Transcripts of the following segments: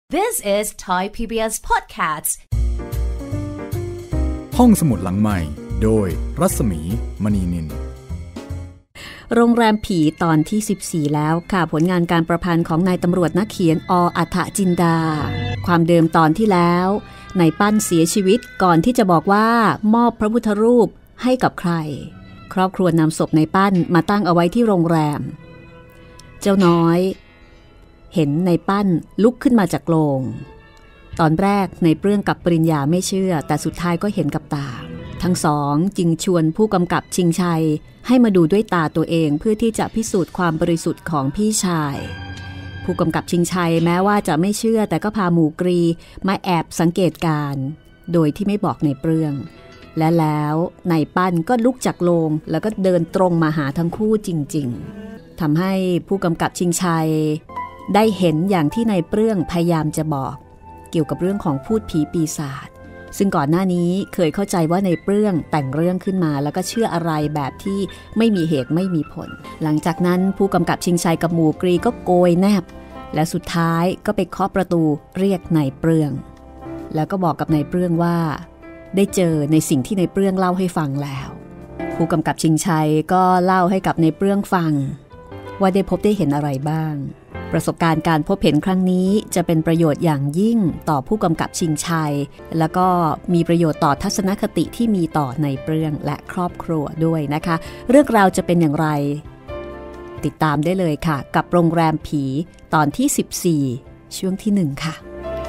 This is Thai PBS Podcast ห้องสมุดหลังใหม่โดยรัศมีมณีนินโรงแรมผีตอนที่14แล้วค่ะผลงานการประพันธ์ของนายตำรวจนักเขียนอัฏฐจินดาความเดิมตอนที่แล้วนายปั้นเสียชีวิตก่อนที่จะบอกว่ามอบพระพุทธรูปให้กับใครครอบครัวนำศพนายปั้นมาตั้งเอาไว้ที่โรงแรมเจ้าน้อยเห็นนายปั้นลุกขึ้นมาจากโรงตอนแรกนายเปลื้องกับปริญญาไม่เชื่อแต่สุดท้ายก็เห็นกับตาทั้งสองจึงชวนผู้กำกับชิงชัยให้มาดูด้วยตาตัวเองเพื่อที่จะพิสูจน์ความบริสุทธิ์ของพี่ชายผู้กำกับชิงชัยแม้ว่าจะไม่เชื่อแต่ก็พาหมู่กรีมาแอบสังเกตการณ์โดยที่ไม่บอกนายเปลื้องและแล้วนายปั้นก็ลุกจากโรงแล้วก็เดินตรงมาหาทั้งคู่จริงๆทำให้ผู้กำกับชิงชัยได้เห็นอย่างที่นายเปลื้องพยายามจะบอกเกี่ยวกับเรื่องของพูดผีปีศาจซึ่งก่อนหน้านี้เคยเข้าใจว่านายเปลื้องแต่งเรื่องขึ้นมาแล้วก็เชื่ออะไรแบบที่ไม่มีเหตุไม่มีผลหลังจากนั้นผู้กำกับชิงชัยกับหมู่กรีก็โกยแนบและสุดท้ายก็ไปเคาะประตูเรียกนายเปลื้องแล้วก็บอกกับนายเปลื้องว่าได้เจอในสิ่งที่นายเปลื้องเล่าให้ฟังแล้วผู้กำกับชิงชัยก็เล่าให้กับนายเปลื้องฟังว่าได้พบได้เห็นอะไรบ้างประสบการณ์การพบเห็นครั้งนี้จะเป็นประโยชน์อย่างยิ่งต่อผู้กำกับชิงชัยแล้วก็มีประโยชน์ต่อทัศนคติที่มีต่อนายเปลื้องและครอบครัวด้วยนะคะเรื่องราวจะเป็นอย่างไรติดตามได้เลยค่ะกับโรงแรมผีตอนที่14ช่วงที่1ค่ะ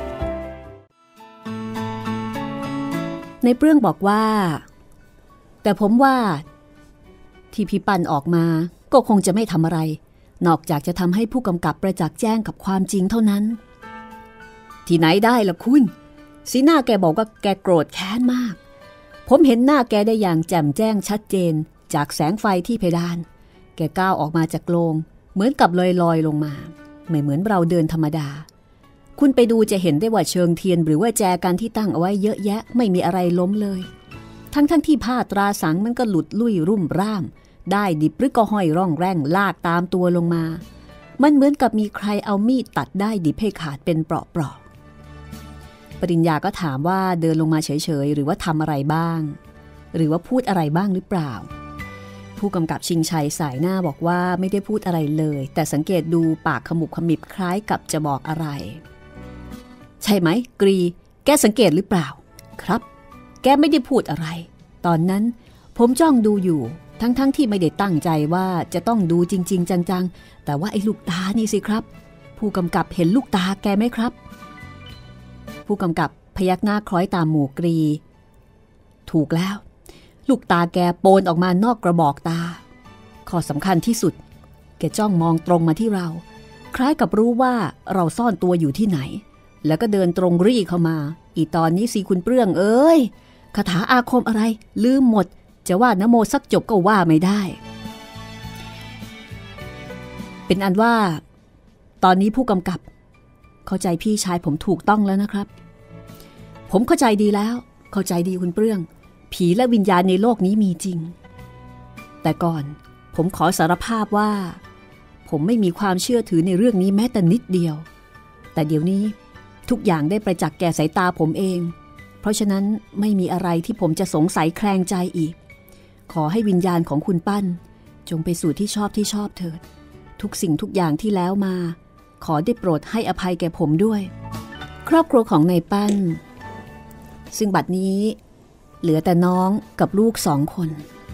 นายเปลื้องบอกว่าแต่ผมว่าที่พี่ปั้นออกมาก็คงจะไม่ทำอะไรนอกจากจะทำให้ผู้กำกับประจักษ์แจ้งกับความจริงเท่านั้นที่ไหนได้ล่ะคุณสีหน้าแกบอกว่าแกโกรธแค้นมากผมเห็นหน้าแกได้อย่างแจ่มแจ้งชัดเจนจากแสงไฟที่เพดานแกก้าวออกมาจากโรงเหมือนกับลอยลงมาไม่เหมือนเราเดินธรรมดาคุณไปดูจะเห็นได้ว่าเชิงเทียนหรือว่าแจกันที่ตั้งเอาไว้เยอะแยะไม่มีอะไรล้มเลยทั้งที่ผ้าตราสังมันก็หลุดลุ่ยรุ่มร่ามได้ดิบหรือก็ห้อยร่องแร่งลากตามตัวลงมามันเหมือนกับมีใครเอามีดตัดได้ดิบให้ขาดเป็นเปราะๆปริญญาก็ถามว่าเดินลงมาเฉยๆหรือว่าทำอะไรบ้างหรือว่าพูดอะไรบ้างหรือเปล่าผู้กำกับชิงชัยสายหน้าบอกว่าไม่ได้พูดอะไรเลยแต่สังเกตดูปากขมุบขมิบคล้ายกับจะบอกอะไรใช่ไหมกรีแกสังเกตหรือเปล่าครับแกไม่ได้พูดอะไรตอนนั้นผมจ้องดูอยู่ทั้งที่ไม่ได้ตั้งใจว่าจะต้องดูจริงๆจังๆแต่ว่าไอ้ลูกตานี่สิครับผู้กำกับเห็นลูกตาแกไหมครับผู้กำกับพยักหน้าคล้อยตามหมู่กรีถูกแล้วลูกตาแกโปนออกมานอกกระบอกตาข้อสำคัญที่สุดแกจ้องมองตรงมาที่เราคล้ายกับรู้ว่าเราซ่อนตัวอยู่ที่ไหนแล้วก็เดินตรงรี่เข้ามาอีตอนนี้สิคุณเปลื้องเอ้ยคาถาอาคมอะไรลืมหมดจะว่านะโมสักจบก็ว่าไม่ได้เป็นอันว่าตอนนี้ผู้กำกับเข้าใจพี่ชายผมถูกต้องแล้วนะครับผมเข้าใจดีแล้วเข้าใจดีคุณเปลื้องผีและวิญญาณในโลกนี้มีจริงแต่ก่อนผมขอสารภาพว่าผมไม่มีความเชื่อถือในเรื่องนี้แม้แต่นิดเดียวแต่เดี๋ยวนี้ทุกอย่างได้ประจักษ์แก่สายตาผมเองเพราะฉะนั้นไม่มีอะไรที่ผมจะสงสัยแคลงใจอีกขอให้วิญญาณของคุณปั้นจงไปสู่ที่ชอบเถิดทุกสิ่งทุกอย่างที่แล้วมาขอได้โปรดให้อภัยแก่ผมด้วยครอบครัวของนายปั้นซึ่งบัดนี้เหลือแต่น้องกับลูก2 คน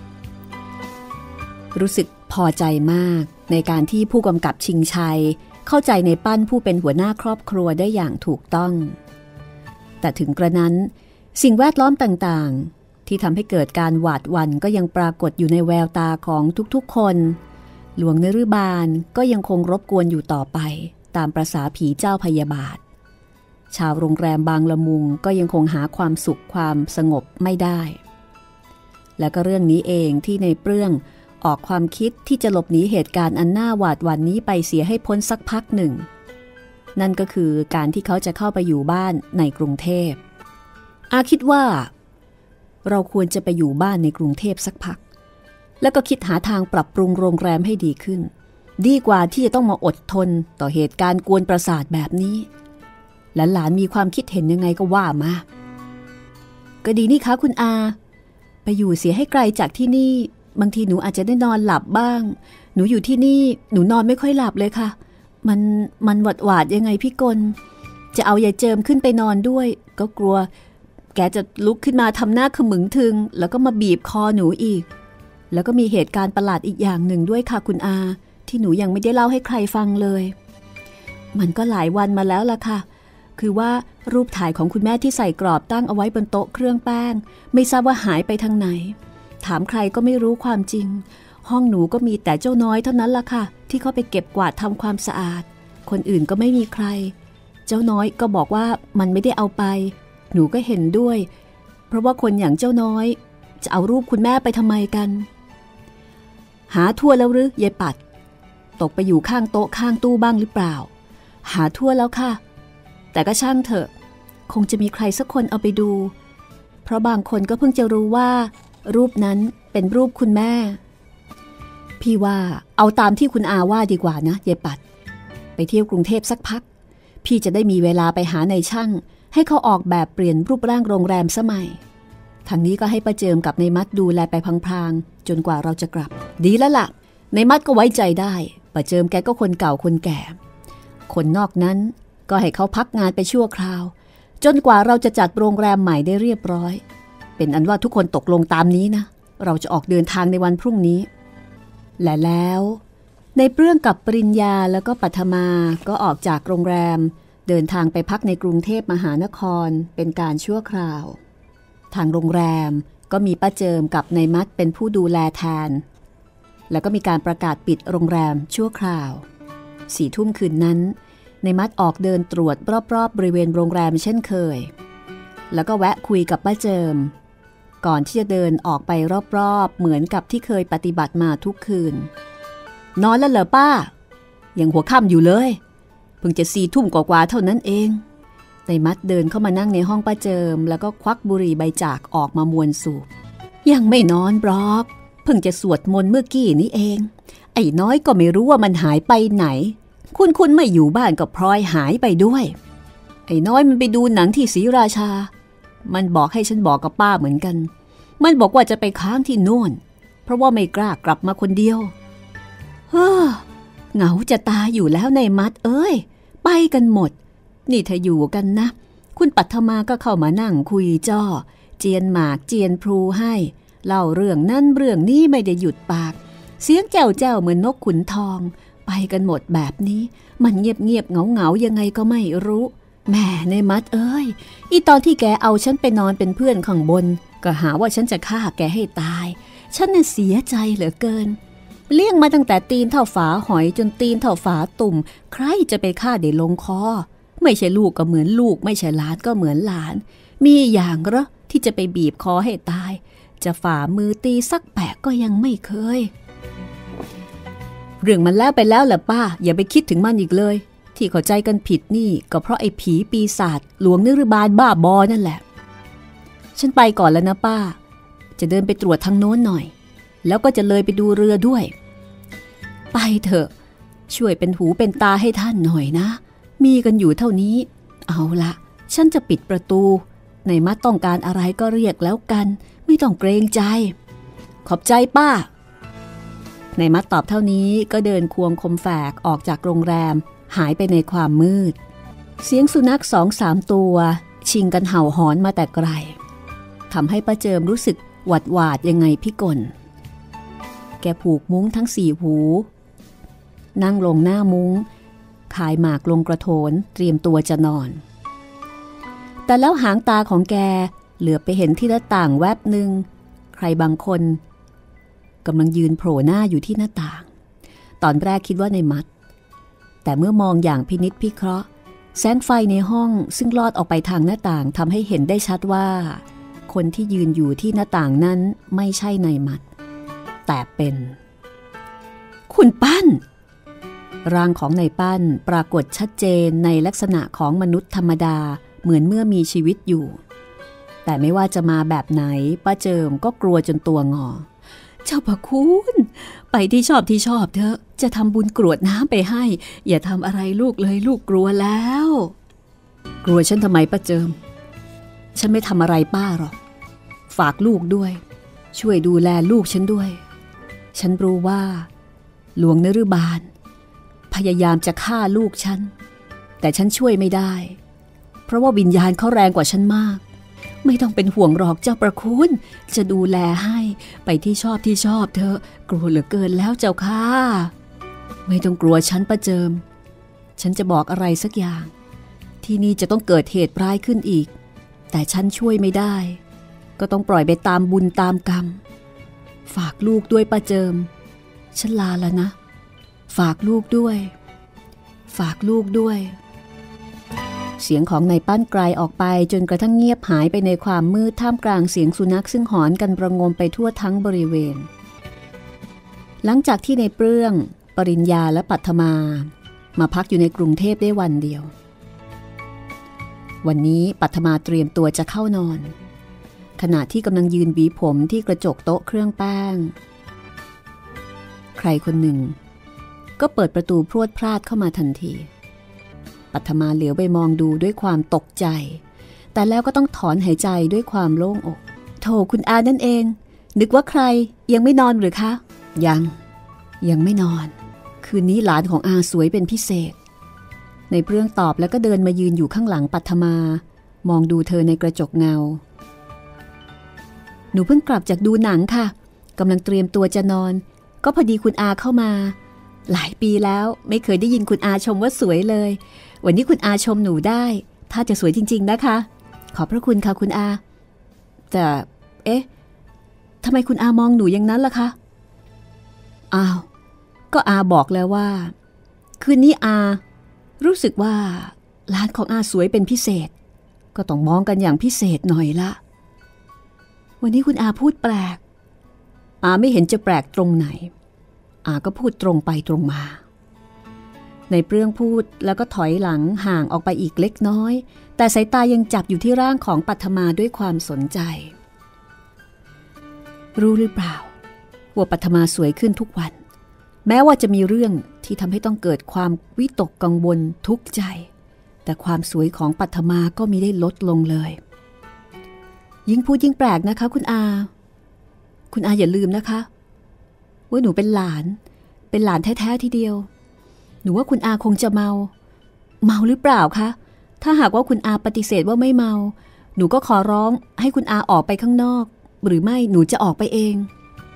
รู้สึกพอใจมากในการที่ผู้กำกับชิงชัยเข้าใจนายปั้นผู้เป็นหัวหน้าครอบครัวได้อย่างถูกต้องแต่ถึงกระนั้นสิ่งแวดล้อมต่างๆที่ทำให้เกิดการหวาดหวั่นก็ยังปรากฏอยู่ในแววตาของทุกๆคนหลวงนฤบาลก็ยังคงรบกวนอยู่ต่อไปตามประสาผีเจ้าพยาบาทชาวโรงแรมบางละมุงก็ยังคงหาความสุขความสงบไม่ได้และก็เรื่องนี้เองที่ในเปลื้องออกความคิดที่จะหลบหนีเหตุการณ์อันน่าหวาดหวั่นนี้ไปเสียให้พ้นสักพักหนึ่งนั่นก็คือการที่เขาจะเข้าไปอยู่บ้านในกรุงเทพคิดว่าเราควรจะไปอยู่บ้านในกรุงเทพสักพักแล้วก็คิดหาทางปรับปรุงโรงแรมให้ดีขึ้นดีกว่าที่จะต้องมาอดทนต่อเหตุการณ์กวนประสาทแบบนี้หลานมีความคิดเห็นยังไงก็ว่ามาก็ดีนี่คะคุณอาไปอยู่เสียให้ไกลจากที่นี่บางทีหนูอาจจะได้นอนหลับบ้างหนูอยู่ที่นี่หนูนอนไม่ค่อยหลับเลยค่ะมันหวาดยังไงพี่กลจะเอายายเจิมขึ้นไปนอนด้วยก็กลัวแกจะลุกขึ้นมาทำหน้าขมึงทึงแล้วก็มาบีบคอหนูอีกแล้วก็มีเหตุการณ์ประหลาดอีกอย่างหนึ่งด้วยค่ะคุณอาที่หนูยังไม่ได้เล่าให้ใครฟังเลยมันก็หลายวันมาแล้วล่ะค่ะคือว่ารูปถ่ายของคุณแม่ที่ใส่กรอบตั้งเอาไว้บนโต๊ะเครื่องแป้งไม่ทราบว่าหายไปทางไหนถามใครก็ไม่รู้ความจริงห้องหนูก็มีแต่เจ้าน้อยเท่านั้นล่ะค่ะที่เขาไปเก็บกวาดทำความสะอาดคนอื่นก็ไม่มีใครเจ้าน้อยก็บอกว่ามันไม่ได้เอาไปหนูก็เห็นด้วยเพราะว่าคนอย่างเจ้าน้อยจะเอารูปคุณแม่ไปทำไมกันหาทั่วแล้วหรือยายปัดตกไปอยู่ข้างโต๊ะข้างตู้บ้างหรือเปล่าหาทั่วแล้วค่ะแต่ก็ช่างเถอะคงจะมีใครสักคนเอาไปดูเพราะบางคนก็เพิ่งจะรู้ว่ารูปนั้นเป็นรูปคุณแม่พี่ว่าเอาตามที่คุณอาว่าดีกว่านะยายปัดไปเที่ยวกรุงเทพสักพักพี่จะได้มีเวลาไปหาในช่างให้เขาออกแบบเปลี่ยนรูปร่างโรงแรมสมัยทางนี้ก็ให้ป้าเจิมกับในมัดดูแลไปพลางๆจนกว่าเราจะกลับดีแล้วล่ะในมัดก็ไว้ใจได้ป้าเจิมแกก็คนเก่าคนแก่คนนอกนั้นก็ให้เขาพักงานไปชั่วคราวจนกว่าเราจะจัดโรงแรมใหม่ได้เรียบร้อยเป็นอันว่าทุกคนตกลงตามนี้นะเราจะออกเดินทางในวันพรุ่งนี้และแล้วในเปลื้องกับปริญญาแล้วก็ปัทมาก็ออกจากโรงแรมเดินทางไปพักในกรุงเทพมหานครเป็นการชั่วคราวทางโรงแรมก็มีป้าเจิมกับนายมัดเป็นผู้ดูแลแทนแล้วก็มีการประกาศปิดโรงแรมชั่วคราว4 ทุ่มคืนนั้นนายมัดออกเดินตรวจรอบๆบริเวณโรงแรมเช่นเคยแล้วก็แวะคุยกับป้าเจิมก่อนที่จะเดินออกไปรอบๆเหมือนกับที่เคยปฏิบัติมาทุกคืนนอนแล้วเหรอป้ายังหัวค่ำอยู่เลยเพิ่งจะ4 ทุ่มกว่าๆเท่านั้นเองนายมัดเดินเข้ามานั่งในห้องป้าเจิมแล้วก็ควักบุหรี่ใบจากออกมามวนสูบยังไม่นอนบล็อกเพิ่งจะสวดมนต์เมื่อกี้นี้เองไอ้น้อยก็ไม่รู้ว่ามันหายไปไหนคุณไม่อยู่บ้านก็พลอยหายไปด้วยไอ้น้อยมันไปดูหนังที่ศรีราชามันบอกให้ฉันบอกกับป้าเหมือนกันมันบอกว่าจะไปค้างที่โน่นเพราะว่าไม่กล้ากลับมาคนเดียวเหงาจะตายอยู่แล้วในมัดเอ้ยไปกันหมดนี่ถ้าอยู่กันนะคุณปัทมาก็เข้ามานั่งคุยจ้อเจียนหมากเจียนพลูให้เล่าเรื่องนั้นเรื่องนี้ไม่ได้หยุดปากเสียงแจ้วแจ้วเหมือนนกขุนทองไปกันหมดแบบนี้มันเงียบๆเหงายังไงก็ไม่รู้แม่ในมัดเอ้ยอีตอนที่แกเอาฉันไปนอนเป็นเพื่อนข้างบนก็หาว่าฉันจะฆ่าแกให้ตายฉันน่ะเสียใจเหลือเกินเลี้ยงมาตั้งแต่ตีนเท่าฝาหอยจนตีนเท่าฝาตุ่มใครจะไปฆ่าได้ลงคอไม่ใช่ลูกก็เหมือนลูกไม่ใช่หลานก็เหมือนหลานมีอย่างเหรอที่จะไปบีบคอให้ตายจะฝ่ามือตีสักแปะก็ยังไม่เคยเรื่องมันแล้วไปแล้วแหละป้าอย่าไปคิดถึงมันอีกเลยที่เข้าใจกันผิดนี่ก็เพราะไอ้ผีปีศาจหลวงนิรบาลบ้าบอนั่นแหละฉันไปก่อนแล้วนะป้าจะเดินไปตรวจทางโน้นหน่อยแล้วก็จะเลยไปดูเรือด้วยไปเถอะช่วยเป็นหูเป็นตาให้ท่านหน่อยนะมีกันอยู่เท่านี้เอาละฉันจะปิดประตูในมัดต้องการอะไรก็เรียกแล้วกันไม่ต้องเกรงใจขอบใจป้าในมัดตอบเท่านี้ก็เดินควงคมแฝกออกจากโรงแรมหายไปในความมืดเสียงสุนัข2-3 ตัวชิงกันเห่าหอนมาแต่ไกลทำให้ป้าเจิมรู้สึกหวาดยังไงพิกลแกผูกมุ้งทั้ง4 หูนั่งลงหน้ามุ้งคายหมากลงกระโถนเตรียมตัวจะนอนแต่แล้วหางตาของแกเหลือไปเห็นที่หน้าต่างแวบหนึ่งใครบางคนกำลังยืนโผล่หน้าอยู่ที่หน้าต่างตอนแรกคิดว่าในมัดแต่เมื่อมองอย่างพินิจพิเคราะห์แสงไฟในห้องซึ่งลอดออกไปทางหน้าต่างทำให้เห็นได้ชัดว่าคนที่ยืนอยู่ที่หน้าต่างนั้นไม่ใช่ในมัดแต่เป็นคุณปั้นร่างของนายปั้นปรากฏชัดเจนในลักษณะของมนุษย์ธรรมดาเหมือนเมื่อมีชีวิตอยู่แต่ไม่ว่าจะมาแบบไหนป้าเจิมก็กลัวจนตัวงอเจ้าพระคุณไปที่ชอบเถอะจะทำบุญกรวดน้ำไปให้อย่าทำอะไรลูกเลยลูกกลัวแล้วกลัวฉันทำไมป้าเจิมฉันไม่ทำอะไรป้าหรอกฝากลูกด้วยช่วยดูแลลูกฉันด้วยฉันรู้ว่าหลวงนฤบาลพยายามจะฆ่าลูกฉันแต่ฉันช่วยไม่ได้เพราะว่าวิญญาณเขาแรงกว่าฉันมากไม่ต้องเป็นห่วงหรอกเจ้าประคุณจะดูแลให้ไปที่ชอบเธอกลัวเหลือเกินแล้วเจ้าค่ะไม่ต้องกลัวฉันป้าเจิมฉันจะบอกอะไรสักอย่างที่นี่จะต้องเกิดเหตุร้ายขึ้นอีกแต่ฉันช่วยไม่ได้ก็ต้องปล่อยไปตามบุญตามกรรมฝากลูกด้วยป้าเจิมฉันลาแล้วนะฝากลูกด้วยฝากลูกด้วยเสียงของนายปั้นไกลออกไปจนกระทั่งเงียบหายไปในความมืดท่ามกลางเสียงสุนัขซึ่งหอนกันประงมไปทั่วทั้งบริเวณหลังจากที่ในเปลื้องปริญญาและปัทมาพักอยู่ในกรุงเทพได้วันเดียววันนี้ปัทมาเตรียมตัวจะเข้านอนขณะที่กำลังยืนหวีผมที่กระจกโต๊ะเครื่องแป้งใครคนหนึ่งก็เปิดประตูพรวดพราดเข้ามาทันทีปัทมาเหลียวไปมองดูด้วยความตกใจแต่แล้วก็ต้องถอนหายใจด้วยความโล่งอกโธ่คุณอานั่นเองนึกว่าใครยังไม่นอนหรือคะยังไม่นอนคืนนี้หลานของอาสวยเป็นพิเศษในเปลื้องตอบแล้วก็เดินมายืนอยู่ข้างหลังปัทมามองดูเธอในกระจกเงาหนูเพิ่งกลับจากดูหนังค่ะกำลังเตรียมตัวจะนอนก็พอดีคุณอาเข้ามาหลายปีแล้วไม่เคยได้ยินคุณอาชมว่าสวยเลยวันนี้คุณอาชมหนูได้ถ้าจะสวยจริงๆนะคะขอบพระคุณค่ะคุณอาแต่ทำไมคุณอามองหนูอย่างนั้นล่ะคะอ้าวก็อาบอกแล้วว่าคืนนี้อารู้สึกว่าหลานของอาสวยเป็นพิเศษก็ต้องมองกันอย่างพิเศษหน่อยละวันนี้คุณอาพูดแปลกอาไม่เห็นจะแปลกตรงไหนอาก็พูดตรงไปตรงมาในเปลื้องพูดแล้วก็ถอยหลังห่างออกไปอีกเล็กน้อยแต่สายตายังจับอยู่ที่ร่างของปัทมาด้วยความสนใจรู้หรือเปล่าว่าปัทมาสวยขึ้นทุกวันแม้ว่าจะมีเรื่องที่ทำให้ต้องเกิดความวิตกกังวลทุกข์ใจแต่ความสวยของปัทมาก็มิได้ลดลงเลยยิ่งพูดยิ่งแปลกนะคะคุณอาอย่าลืมนะคะว่าหนูเป็นหลานแท้ๆทีเดียวหนูว่าคุณอาคงจะเมาหรือเปล่าคะถ้าหากว่าคุณอาปฏิเสธว่าไม่เมาหนูก็ขอร้องให้คุณอาออกไปข้างนอกหรือไม่หนูจะออกไปเอง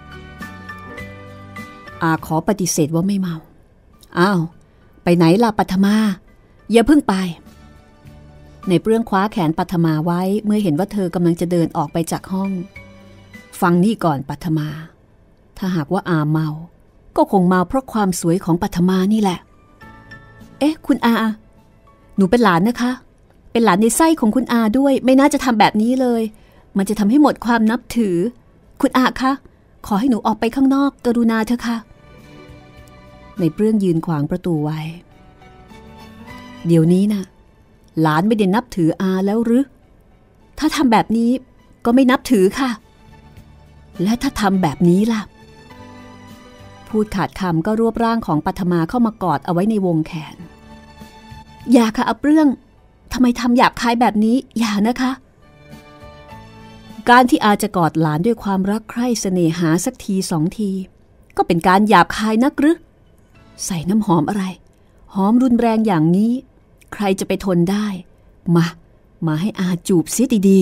อาขอปฏิเสธว่าไม่เมาอ้าวไปไหนล่ะปัทมาอย่าเพิ่งไปในเปลื้องคว้าแขนปัทมาไว้เมื่อเห็นว่าเธอกำลังจะเดินออกไปจากห้องฟังนี่ก่อนปัทมาถ้าหากว่าอาเมาก็คงเมาเพราะความสวยของปัทมานี่แหละคุณอาหนูเป็นหลานนะคะเป็นหลานในไส้ของคุณอาด้วยไม่น่าจะทำแบบนี้เลยมันจะทำให้หมดความนับถือคุณอาคะขอให้หนูออกไปข้างนอกกรุณาเถอะค่ะในเปลื้องยืนขวางประตูไว้เดี๋ยวนี้นะหลานไม่ได้นับถืออาแล้วหรือถ้าทำแบบนี้ก็ไม่นับถือค่ะและถ้าทำแบบนี้ล่ะพูดขาดคำก็รวบร่างของปัทมาเข้ามากอดเอาไว้ในวงแขนอย่าค่ะอาเปลื้องทำไมทำหยาบคายแบบนี้อย่านะคะการที่อาจะกอดหลานด้วยความรักใคร่เสน่หาสักทีสองทีก็เป็นการหยาบคายนักหรือใส่น้ำหอมอะไรหอมรุนแรงอย่างนี้ใครจะไปทนได้มาให้อาจูบเสียดี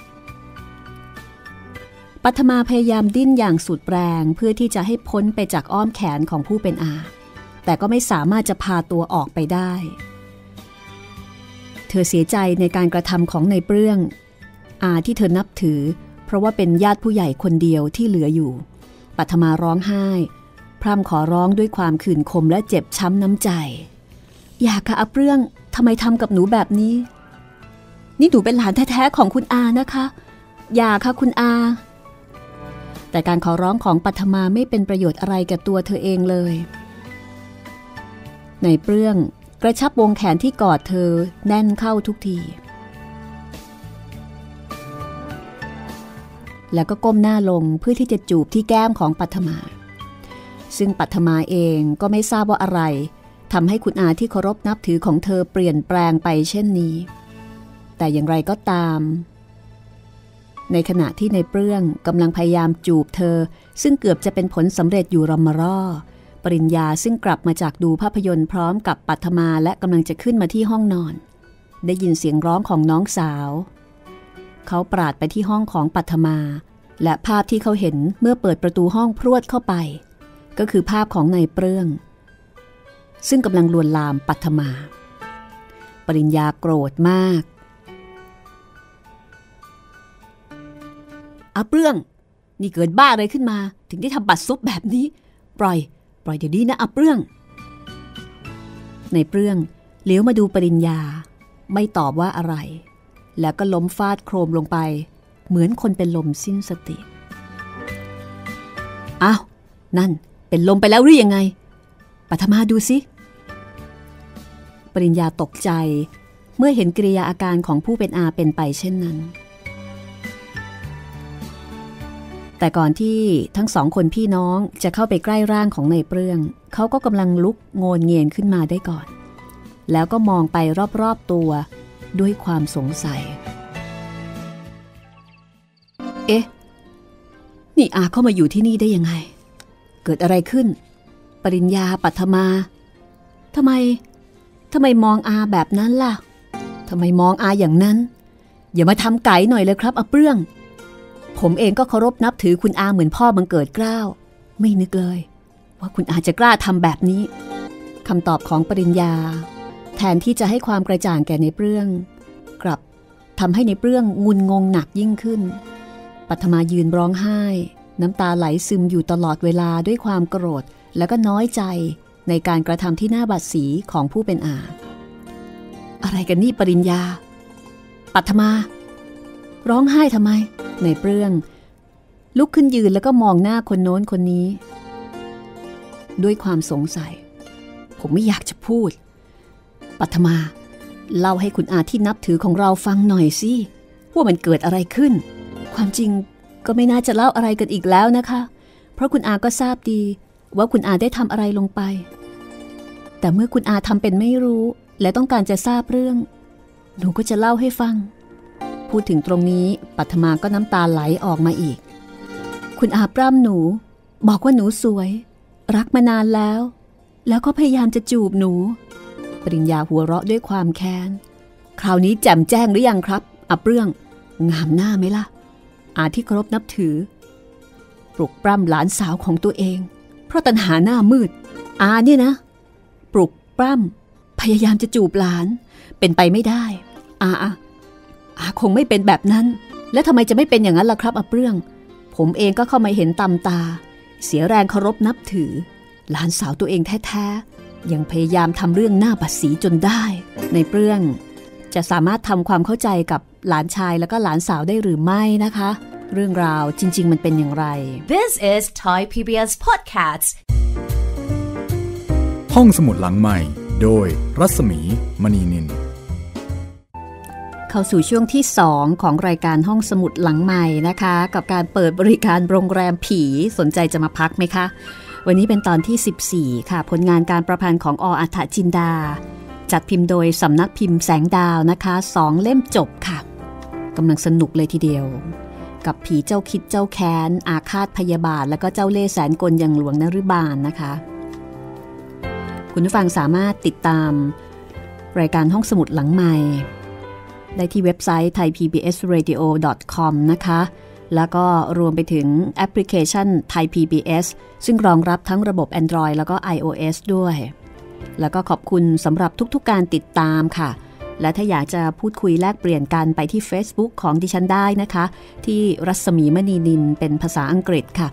ๆปัทมาพยายามดิ้นอย่างสุดแรงเพื่อที่จะให้พ้นไปจากอ้อมแขนของผู้เป็นอาแต่ก็ไม่สามารถจะพาตัวออกไปได้เธอเสียใจในการกระทำของนายเปลื้องอาที่เธอนับถือเพราะว่าเป็นญาติผู้ใหญ่คนเดียวที่เหลืออยู่ปัทมาร้องไห้พร่ำขอร้องด้วยความขื่นขมและเจ็บช้ำน้ำใจอย่าค่ะอาเปลื้องทำไมทำกับหนูแบบนี้นี่หนูเป็นหลานแท้ๆของคุณอานะคะอย่าค่ะคุณอาแต่การขอร้องของปัทมาไม่เป็นประโยชน์อะไรกับตัวเธอเองเลยนายเปลื้องกระชับวงแขนที่กอดเธอแน่นเข้าทุกทีแล้วก็ก้มหน้าลงเพื่อที่จะจูบที่แก้มของปัทมาซึ่งปัทมาเองก็ไม่ทราบว่าอะไรทำให้คุณอาที่เคารพนับถือของเธอเปลี่ยนแปลงไปเช่นนี้แต่อย่างไรก็ตามในขณะที่ในเปลื้องกำลังพยายามจูบเธอซึ่งเกือบจะเป็นผลสำเร็จอยู่รอมร่อปริญญาซึ่งกลับมาจากดูภาพยนตร์พร้อมกับปัทมาและกำลังจะขึ้นมาที่ห้องนอนได้ยินเสียงร้องของน้องสาวเขาปราดไปที่ห้องของปัทมาและภาพที่เขาเห็นเมื่อเปิดประตูห้องพรวดเข้าไปก็คือภาพของนายเปลื้องซึ่งกำลังลวนลามปัทมาปริญญาโกรธมากอาเปลื้องนี่เกิดบ้าอะไรขึ้นมาถึงได้ทำบัตรซบแบบนี้ปล่อยเดี๋ยวนี้นะอาเปลื้องในเปลื้องเลี้ยวมาดูปริญญาไม่ตอบว่าอะไรแล้วก็ล้มฟาดโครมลงไปเหมือนคนเป็นลมสิ้นสติอ้าวนั่นเป็นลมไปแล้วหรือยังไงปัทมาดูสิปริญญาตกใจเมื่อเห็นกิริยาอาการของผู้เป็นอาเป็นไปเช่นนั้นแต่ก่อนที่ทั้งสองคนพี่น้องจะเข้าไปใกล้ร่างของนายเปลื้องเขาก็กำลังลุกโงนเงียนขึ้นมาได้ก่อนแล้วก็มองไปรอบๆตัวด้วยความสงสัยเอ๊ะนี่อาเข้ามาอยู่ที่นี่ได้ยังไงเกิดอะไรขึ้นปริญญาปัทมาทำไมมองอาแบบนั้นล่ะทำไมมองอาอย่างนั้นอย่ามาทำไก่หน่อยเลยครับอาเปลื้องผมเองก็เคารพนับถือคุณอาเหมือนพ่อบังเกิดเกล้าไม่นึกเลยว่าคุณอาจะกล้าทำแบบนี้คำตอบของปริญญาแทนที่จะให้ความกระจ่างแก่ในเปลื้องกลับทำให้ในเปลื้องงุนงงหนักยิ่งขึ้นปัทมายืนร้องไห้น้ำตาไหลซึมอยู่ตลอดเวลาด้วยความโกรธและก็น้อยใจในการกระทำที่น่าบัดสีของผู้เป็นอาอะไรกันนี่ปริญญาปัทมาร้องไห้ทำไมในเปลื้องลุกขึ้นยืนแล้วก็มองหน้าคนโน้นคนนี้ด้วยความสงสัยผมไม่อยากจะพูดปัทมาเล่าให้คุณอาที่นับถือของเราฟังหน่อยสิว่ามันเกิดอะไรขึ้นความจริงก็ไม่น่าจะเล่าอะไรกันอีกแล้วนะคะเพราะคุณอาก็ทราบดีว่าคุณอาได้ทำอะไรลงไปแต่เมื่อคุณอาทำเป็นไม่รู้และต้องการจะทราบเรื่องหนูก็จะเล่าให้ฟังพูดถึงตรงนี้ปัทมาก็น้ำตาไหลออกมาอีกคุณอาปล้ำหนูบอกว่าหนูสวยรักมานานแล้วก็พยายามจะจูบหนูปริญญาหัวเราะด้วยความแค้นคราวนี้แจ่มแจ้งหรือยังครับอาเปลื้องงามหน้าไหมล่ะอาที่เคารพนับถือปลุกปล้ำหลานสาวของตัวเองเพราะตัณหาหน้ามืดอาเนี่ยนะปลุกปล้ำพยายามจะจูบหลานเป็นไปไม่ได้อาคงไม่เป็นแบบนั้นแล้วทำไมจะไม่เป็นอย่างนั้นล่ะครับอาเปลื้องผมเองก็เข้ามาเห็นตำตาเสียแรงเคารพนับถือหลานสาวตัวเองแท้ๆยังพยายามทำเรื่องหน้าบัดสีจนได้ในเปลื้องจะสามารถทำความเข้าใจกับหลานชายแล้วก็หลานสาวได้หรือไม่นะคะเรื่องราวจริงๆมันเป็นอย่างไร This is Thai PBS Podcast ห้องสมุดหลังใหม่โดยรัศมีมณีนินเข้าสู่ช่วงที่2ของรายการห้องสมุดหลังใหม่นะคะกับการเปิดบริการโรงแรมผีสนใจจะมาพักไหมคะวันนี้เป็นตอนที่14ค่ะผลงานการประพันธ์ของอ.อัฏฐจินดาจัดพิมพ์โดยสำนักพิมพ์แสงดาวนะคะ2เล่มจบค่ะกำลังสนุกเลยทีเดียวกับผีเจ้าคิดเจ้าแค้นอาฆาตพยาบาทแล้วก็เจ้าเล่ห์แสนกลอย่างหลวงนฤบาลนะคะคุณผู้ฟังสามารถติดตามรายการห้องสมุดหลังใหม่ได้ที่เว็บไซต์ thaipbsradio.com นะคะแล้วก็รวมไปถึงแอปพลิเคชัน Thai PBS ซึ่งรองรับทั้งระบบ Android แล้วก็ iOS ด้วยแล้วก็ขอบคุณสำหรับทุกๆการติดตามค่ะและถ้าอยากจะพูดคุยแลกเปลี่ยนกันไปที่ Facebook ของดิฉันได้นะคะที่รัศมีมณีนินเป็นภาษาอังกฤษค่ะ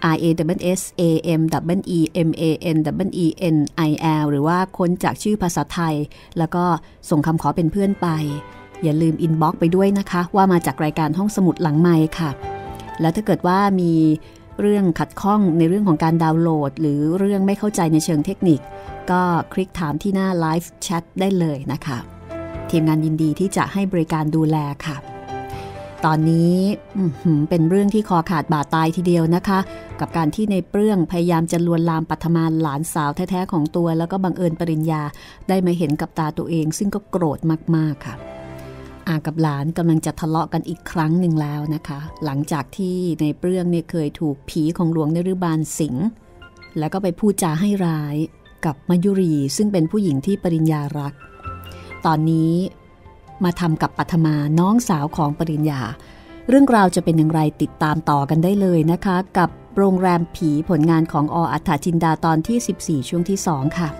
RASSAMEMANENIL หรือว่าค้นจากชื่อภาษาไทยแล้วก็ส่งคำขอเป็นเพื่อนไปอย่าลืมอินบ็อกซ์ไปด้วยนะคะว่ามาจากรายการห้องสมุดหลังไมค์ค่ะแล้วถ้าเกิดว่ามีเรื่องขัดข้องในเรื่องของการดาวน์โหลดหรือเรื่องไม่เข้าใจในเชิงเทคนิคก็คลิกถามที่หน้าไลฟ์แชทได้เลยนะคะทีมงานยินดีที่จะให้บริการดูแลค่ะตอนนี้เป็นเรื่องที่คอขาดบาดตายทีเดียวนะคะกับการที่ในเปลื้องพยายามจะลวนลามปัทมาหลานสาวแท้ๆของตัวแล้วก็บังเอิญปริญญาได้มาเห็นกับตาตัวเองซึ่งก็โกรธมากๆค่ะอากับหลานกำลังจะทะเลาะกันอีกครั้งหนึ่งแล้วนะคะหลังจากที่ในเปรื่องเนี่ยเคยถูกผีของหลวงนฤบาลสิงแล้วก็ไปพูดจาให้ร้ายกับมายุรีซึ่งเป็นผู้หญิงที่ปริญญารักตอนนี้มาทำกับปัทมาน้องสาวของปริญญาเรื่องราวจะเป็นอย่างไรติดตามต่อกันได้เลยนะคะกับโรงแรมผีผลงานของอัฏฐจินดาตอนที่14ช่วงที่2ค่ะ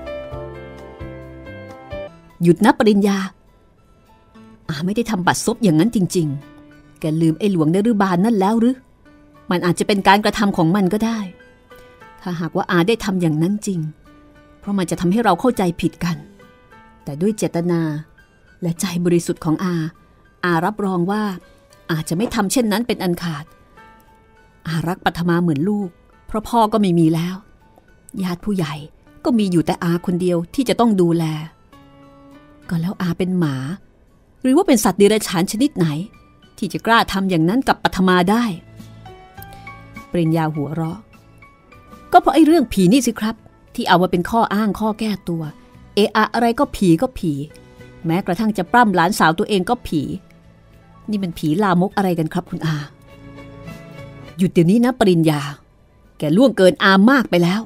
หยุดนะปริญญาไม่ได้ทำบัตรซบอย่างนั้นจริงๆแกลืมไอ้หลวงนฤบาลนั่นแล้วหรือมันอาจจะเป็นการกระทำของมันก็ได้ถ้าหากว่าได้ทำอย่างนั้นจริงเพราะมันจะทำให้เราเข้าใจผิดกันแต่ด้วยเจตนาและใจบริสุทธิ์ของรับรองว่าจะไม่ทำเช่นนั้นเป็นอันขาดรักปัทมาเหมือนลูกเพราะพ่อก็ไม่มีแล้วญาติผู้ใหญ่ก็มีอยู่แต่คนเดียวที่จะต้องดูแลก็แล้วเป็นหมาหรือว่าเป็นสัตว์เดรัจฉานชนิดไหนที่จะกล้าทำอย่างนั้นกับปัทมาได้ปริญญาหัวเราะก็เพราะไอ้เรื่องผีนี่สิครับที่เอามาเป็นข้ออ้างข้อแก้ตัวอะไรก็ผีก็ผีแม้กระทั่งจะปล้ำหลานสาวตัวเองก็ผีนี่มันผีลามกอะไรกันครับคุณหยุดเดี๋ยวนี้นะปริญญาแกล่วงเกินมากไปแล้ว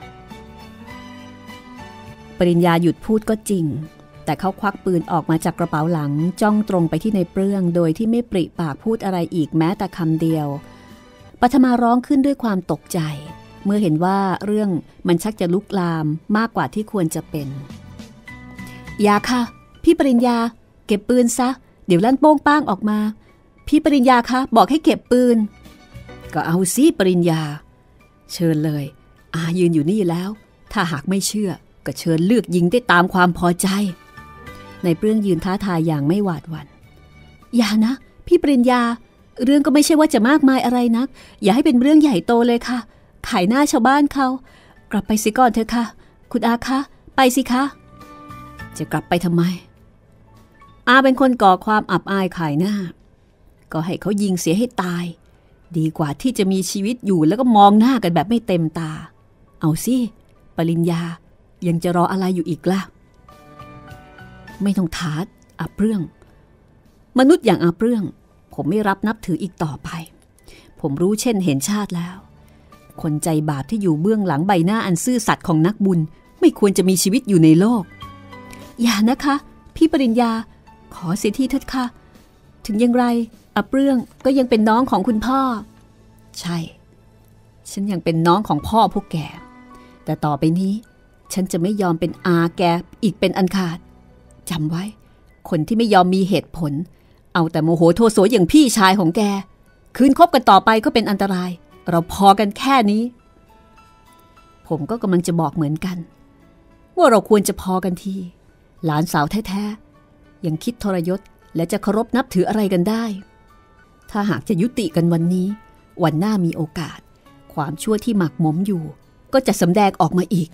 ปริญญาหยุดพูดก็จริงแต่เขาควักปืนออกมาจากกระเป๋าหลังจ้องตรงไปที่ในเปลื้องโดยที่ไม่ปริปากพูดอะไรอีกแม้แต่คำเดียวปัทมาร้องขึ้นด้วยความตกใจเมื่อเห็นว่าเรื่องมันชักจะลุกลามมากกว่าที่ควรจะเป็นอย่าค่ะพี่ปริญญาเก็บปืนซะเดี๋ยวลั่นโป้งป้างออกมาพี่ปริญญาคะบอกให้เก็บปืนก็เอาสิปริญญาเชิญเลยยืนอยู่นี่แล้วถ้าหากไม่เชื่อก็เชิญเลือกยิงได้ตามความพอใจในเปลื้องยืนท้าทายอย่างไม่หวาดหวั่นอย่านะพี่ปริญญาเรื่องก็ไม่ใช่ว่าจะมากมายอะไรนักอย่าให้เป็นเรื่องใหญ่โตเลยค่ะขายหน้าชาวบ้านเขากลับไปสิก่อนเถอะค่ะคุณคะไปสิคะจะกลับไปทำไมเป็นคนก่อความอับอายขายหน้าก็ให้เขายิงเสียให้ตายดีกว่าที่จะมีชีวิตอยู่แล้วก็มองหน้ากันแบบไม่เต็มตาเอาสิปริญญายังจะรออะไรอยู่อีกล่ะไม่ต้องท้าเปลื้องมนุษย์อย่างเปลื้องผมไม่รับนับถืออีกต่อไปผมรู้เช่นเห็นชาติแล้วคนใจบาปที่อยู่เบื้องหลังใบหน้าอันซื่อสัตย์ของนักบุญไม่ควรจะมีชีวิตอยู่ในโลกอย่านะคะพี่ปริญญาขอเสียทีเถิดค่ะถึงอย่างไรเปลื้องก็ยังเป็นน้องของคุณพ่อใช่ฉันยังเป็นน้องของพ่อพวกแกแต่ต่อไปนี้ฉันจะไม่ยอมเป็นแกอีกเป็นอันขาดจำไว้คนที่ไม่ยอมมีเหตุผลเอาแต่โมโหโทโสอย่างพี่ชายของแกคืนคบกันต่อไปก็เป็นอันตรายเราพอกันแค่นี้ผมก็กำลังจะบอกเหมือนกันว่าเราควรจะพอกันทีหลานสาวแท้ๆยังคิดทรยศและจะเคารพนับถืออะไรกันได้ถ้าหากจะยุติกันวันนี้วันหน้ามีโอกาสความชั่วที่หมักหมมอยู่ก็จะสำแดงออกมาอีก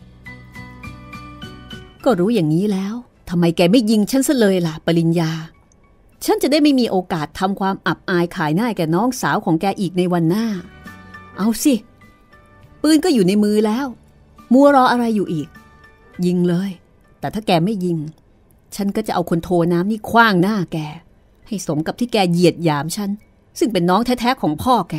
ก็รู้อย่างนี้แล้วทำไมแกไม่ยิงฉันซะเลยล่ะปริญญาฉันจะได้ไม่มีโอกาสทำความอับอายขายหน้าแกน้องสาวของแกอีกในวันหน้าเอาสิปืนก็อยู่ในมือแล้วมัวรออะไรอยู่อีกยิงเลยแต่ถ้าแกไม่ยิงฉันก็จะเอาคนโทน้ำนี่ขว้างหน้าแกให้สมกับที่แกเหยียดหยามฉันซึ่งเป็นน้องแท้ๆของพ่อแก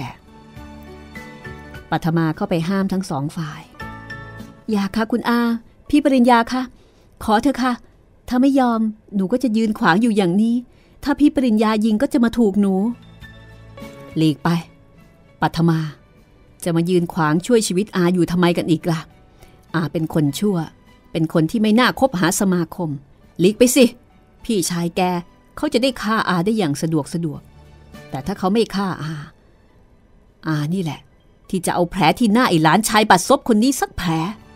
ปัทมาเข้าไปห้ามทั้งสองฝ่ายอย่าค่ะคุณพี่ปริญญาคะขอเถอะค่ะถ้าไม่ยอมหนูก็จะยืนขวางอยู่อย่างนี้ถ้าพี่ปริญญายิงก็จะมาถูกหนูหลีกไปปัทมาจะมายืนขวางช่วยชีวิตอยู่ทำไมกันอีกล่ะเป็นคนชั่วเป็นคนที่ไม่น่าคบหาสมาคมหลีกไปสิพี่ชายแกเขาจะได้ฆ่าได้อย่างสะดวกแต่ถ้าเขาไม่ฆ่านี่แหละที่จะเอาแผลที่หน้าไอ้หลานชายบัดซบคนนี้สักแผล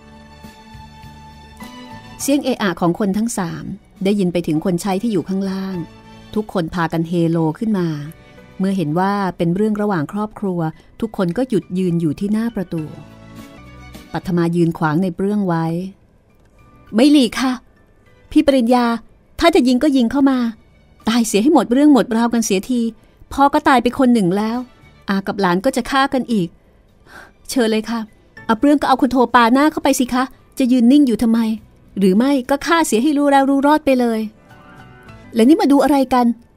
เสียงของคนทั้ง3ได้ยินไปถึงคนใช้ที่อยู่ข้างล่างทุกคนพากันเฮโลขึ้นมาเมื่อเห็นว่าเป็นเรื่องระหว่างครอบครัวทุกคนก็หยุดยืนอยู่ที่หน้าประตูปัทมายืนขวางในเปลื้องไว้ไม่หลีกค่ะพี่ปริญญาถ้าจะยิงก็ยิงเข้ามาตายเสียให้หมดเรื่องหมดราวกันเสียทีพ่อก็ตายไปคนหนึ่งแล้วกับหลานก็จะฆ่ากันอีกเชิญเลยค่ะเปลื้องก็เอาคนโทปาหน้าเข้าไปสิคะจะยืนนิ่งอยู่ทำไมหรือไม่ก็ฆ่าเสียให้รู้แล้วรู้รอดไปเลยแล้วนี่มาดูอะไรกัน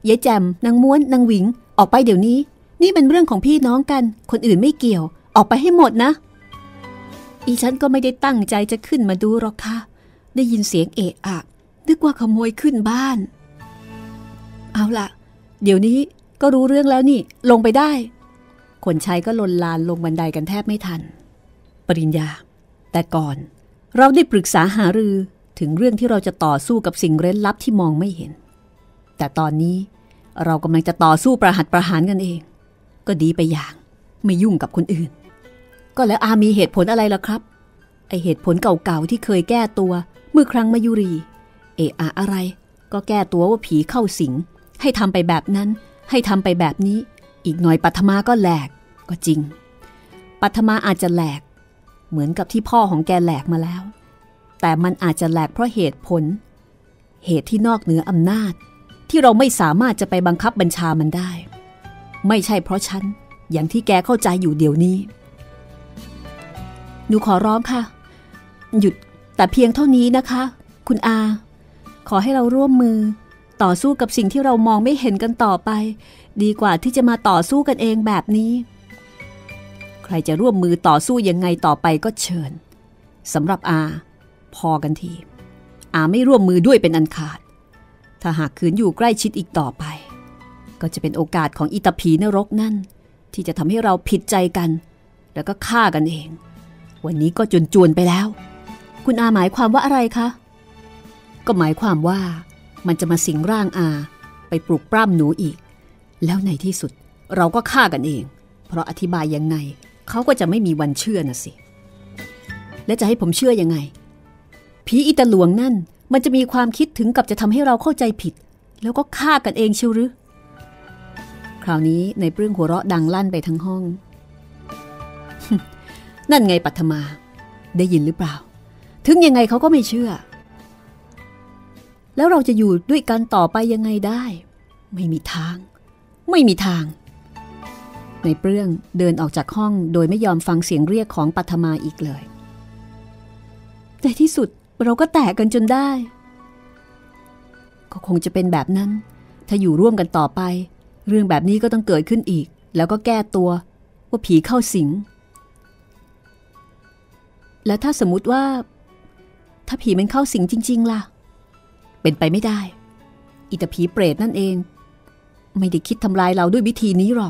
ยายแจมนางม้วนนางหวิงออกไปเดี๋ยวนี้นี่เป็นเรื่องของพี่น้องกันคนอื่นไม่เกี่ยวออกไปให้หมดนะอีฉันก็ไม่ได้ตั้งใจจะขึ้นมาดูหรอกค่ะได้ยินเสียงเอะอะนึกว่าขโมยขึ้นบ้านเอาล่ะเดี๋ยวนี้ก็รู้เรื่องแล้วนี่ลงไปได้คนใช้ก็ลนลานลงบันไดกันแทบไม่ทันปริญญาแต่ก่อนเราได้ปรึกษาหารือถึงเรื่องที่เราจะต่อสู้กับสิ่งเร้นลับที่มองไม่เห็นแต่ตอนนี้เรากำลังจะต่อสู้ประหัตประหารกันเองก็ดีไปอย่างไม่ยุ่งกับคนอื่นก็แล้วอามีเหตุผลอะไรล่ะครับไอเหตุผลเก่าๆที่เคยแก้ตัวเมื่อครั้งมายุรีอะไรก็แก้ตัวว่าผีเข้าสิงให้ทำไปแบบนั้นให้ทำไปแบบนี้อีกหน่อยปัทมาก็แหลกก็จริงปัทมาอาจจะแหลกเหมือนกับที่พ่อของแกแหลกมาแล้วแต่มันอาจจะแหลกเพราะเหตุผลเหตุที่นอกเหนืออำนาจที่เราไม่สามารถจะไปบังคับบัญชามันได้ไม่ใช่เพราะฉันอย่างที่แกเข้าใจอยู่เดี๋ยวนี้หนูขอร้องค่ะหยุดแต่เพียงเท่านี้นะคะคุณอาขอให้เราร่วมมือต่อสู้กับสิ่งที่เรามองไม่เห็นกันต่อไปดีกว่าที่จะมาต่อสู้กันเองแบบนี้ใครจะร่วมมือต่อสู้ยังไงต่อไปก็เชิญสำหรับอาพอกันทีอาไม่ร่วมมือด้วยเป็นอันขาดถ้าหากขืนอยู่ใกล้ชิดอีกต่อไปก็จะเป็นโอกาสของอิตาผีนรกนั่นที่จะทำให้เราผิดใจกันแล้วก็ฆ่ากันเองวันนี้ก็จวนไปแล้วคุณอาหมายความว่าอะไรคะก็หมายความว่ามันจะมาสิงร่างอาไปปลุกปล้ำหนูอีกแล้วในที่สุดเราก็ฆ่ากันเองเพราะอธิบายยังไงเขาก็จะไม่มีวันเชื่อน่ะสิและจะให้ผมเชื่อยังไงผีอิตาหลวงนั่นมันจะมีความคิดถึงกับจะทำให้เราเข้าใจผิดแล้วก็ฆ่ากันเองเชียวหรือคราวนี้ในเปลื้องหัวเราะดังลั่นไปทั้งห้อง นั่นไงปัทมาได้ยินหรือเปล่าถึงยังไงเขาก็ไม่เชื่อแล้วเราจะอยู่ด้วยกันต่อไปยังไงได้ไม่มีทางในเปลื้องเดินออกจากห้องโดยไม่ยอมฟังเสียงเรียกของปัทมาอีกเลยในที่สุดเราก็แตกกันจนได้ก็คงจะเป็นแบบนั้นถ้าอยู่ร่วมกันต่อไปเรื่องแบบนี้ก็ต้องเกิดขึ้นอีกแล้วก็แก้ตัวว่าผีเข้าสิงแล้วถ้าสมมติว่าถ้าผีมันเข้าสิงจริงๆล่ะเป็นไปไม่ได้อิตาผีเปรตนั่นเองไม่ได้คิดทำลายเราด้วยวิธีนี้หรอก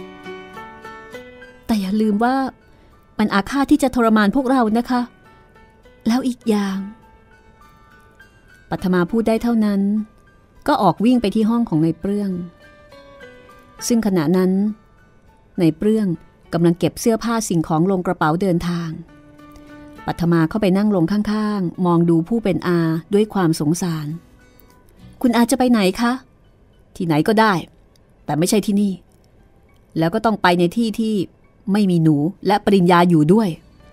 แต่อย่าลืมว่ามันอาฆาตที่จะทรมานพวกเรานะคะแล้วอีกอย่างปัทมาพูดได้เท่านั้นก็ออกวิ่งไปที่ห้องของนายเปลื้องซึ่งขณะนั้นนายเปลื้องกำลังเก็บเสื้อผ้าสิ่งของลงกระเป๋าเดินทางปัทมาเข้าไปนั่งลงข้างๆมองดูผู้เป็นอาด้วยความสงสารคุณอาจะไปไหนคะที่ไหนก็ได้แต่ไม่ใช่ที่นี่แล้วก็ต้องไปในที่ที่ไม่มีหนูและปริญญาอยู่ด้วย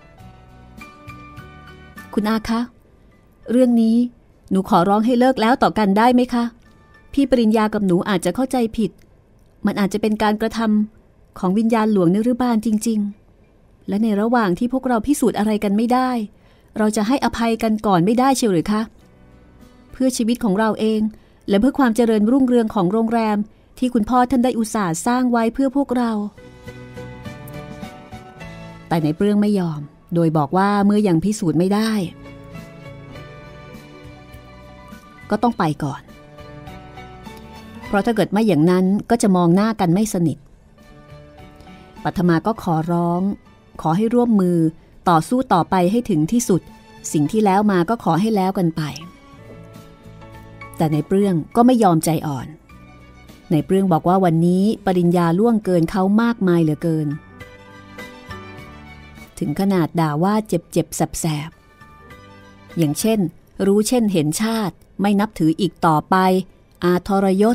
คุณอาคะเรื่องนี้หนูขอร้องให้เลิกแล้วต่อกันได้ไหมคะพี่ปริญญากับหนูอาจจะเข้าใจผิดมันอาจจะเป็นการกระทำของวิญญาณหลวงนฤบาลจริงๆและในระหว่างที่พวกเราพิสูจน์อะไรกันไม่ได้เราจะให้อภัยกันก่อนไม่ได้เชียวหรือคะเพื่อชีวิตของเราเองและเพื่อความเจริญรุ่งเรืองของโรงแรมที่คุณพ่อท่านได้อุตส่าห์สร้างไว้เพื่อพวกเราแต่ในเปลื้องไม่ยอมโดยบอกว่าเมื่อยังพิสูจน์ไม่ได้ก็ต้องไปก่อนเพราะถ้าเกิดไม่อย่างนั้นก็จะมองหน้ากันไม่สนิทปัทมาก็ขอร้องขอให้ร่วมมือต่อสู้ต่อไปให้ถึงที่สุดสิ่งที่แล้วมาก็ขอให้แล้วกันไปแต่ในเปลื้องก็ไม่ยอมใจอ่อนในเปลื้องบอกว่าวันนี้ปริญญาล่วงเกินเขามากมายเหลือเกินถึงขนาดด่าว่าเจ็บๆแสบๆอย่างเช่นรู้เช่นเห็นชาติไม่นับถืออีกต่อไปอาทรยศ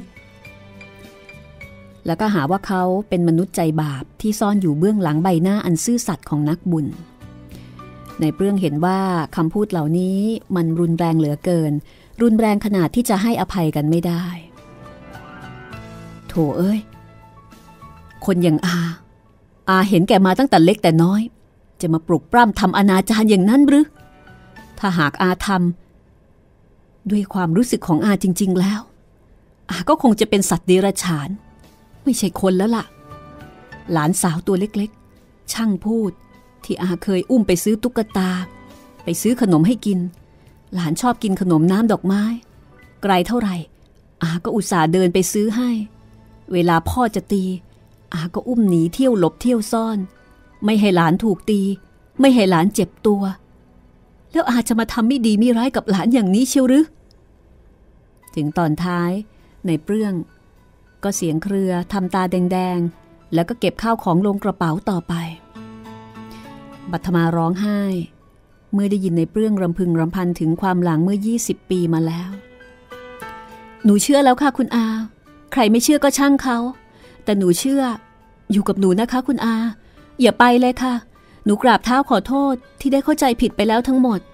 แล้วก็หาว่าเขาเป็นมนุษย์ใจบาปที่ซ่อนอยู่เบื้องหลังใบหน้าอันซื่อสัตย์ของนักบุญในเปลื้องเห็นว่าคำพูดเหล่านี้มันรุนแรงเหลือเกินรุนแรงขนาดที่จะให้อภัยกันไม่ได้โถเอ้ยคนอย่างอาเห็นแก่มาตั้งแต่เล็กแต่น้อยจะมาปลุกปล้ำทำอนาจารอย่างนั้นหรือถ้าหากอาทำด้วยความรู้สึกของอาจริงๆแล้วอาก็คงจะเป็นสัตว์เดรัจฉานไม่ใช่คนแล้วล่ะหลานสาวตัวเล็กๆช่างพูดที่อาเคยอุ้มไปซื้อตุ๊กตาไปซื้อขนมให้กินหลานชอบกินขนมน้ำดอกไม้ไกลเท่าไหร่อาก็อุตส่าห์เดินไปซื้อให้เวลาพ่อจะตีอาก็อุ้มหนีเที่ยวหลบเที่ยวซ่อนไม่ให้หลานถูกตีไม่ให้หลานเจ็บตัวแล้วอาจะมาทำไม่ดีไม่ร้ายกับหลานอย่างนี้เชียวหรือถึงตอนท้ายในเปลื้องก็เสียงเครือทำตาแดงๆแล้วก็เก็บข้าวของลงกระเป๋าต่อไปบัทมาร้องไห้เมื่อได้ยินในเปลื้องรำพึงรำพันถึงความหลังเมื่อ20 ปีมาแล้วหนูเชื่อแล้วค่ะคุณอาใครไม่เชื่อก็ช่างเขาแต่หนูเชื่ออยู่กับหนูนะคะคุณอาอย่าไปเลยค่ะหนูกราบเท้าขอโทษที่ได้เข้าใจผิดไปแล้วทั้งหมด